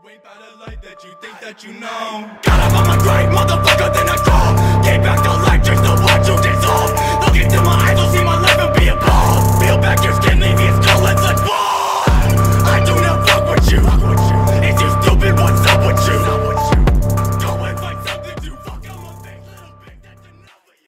ain't about a life that you think that you know. Got up on my grave, motherfucker, then I crawl.